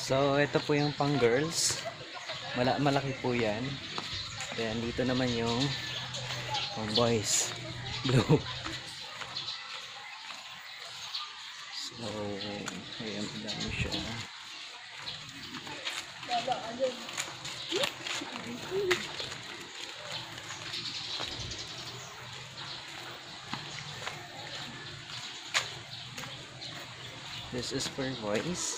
So, ito po yung pang girls. Malaki po yan. Then, dito naman yung pang boys. Blue. So, ayan, dami siya. This is for boys.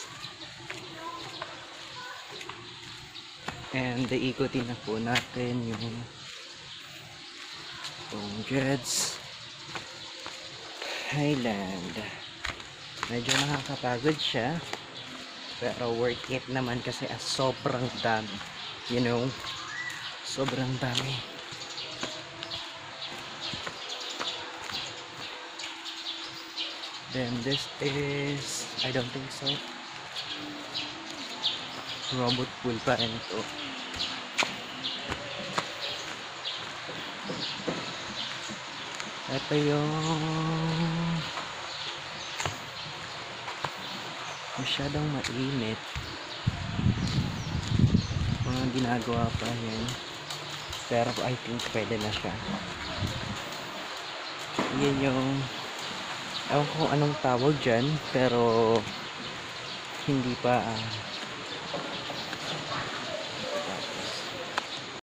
And iikutin na po natin yung Jeds Highland. Medyo nakakapagod siya, pero worth it naman kasi sobrang dami. You know, sobrang dami. Then this is, I don't think so, robot pool pa rin ito. Ito yung masyadong mainit, mga ginagawa pa yan, pero I think pwede na siya. Yan yung, ewan ko anong tawag dyan, pero hindi pa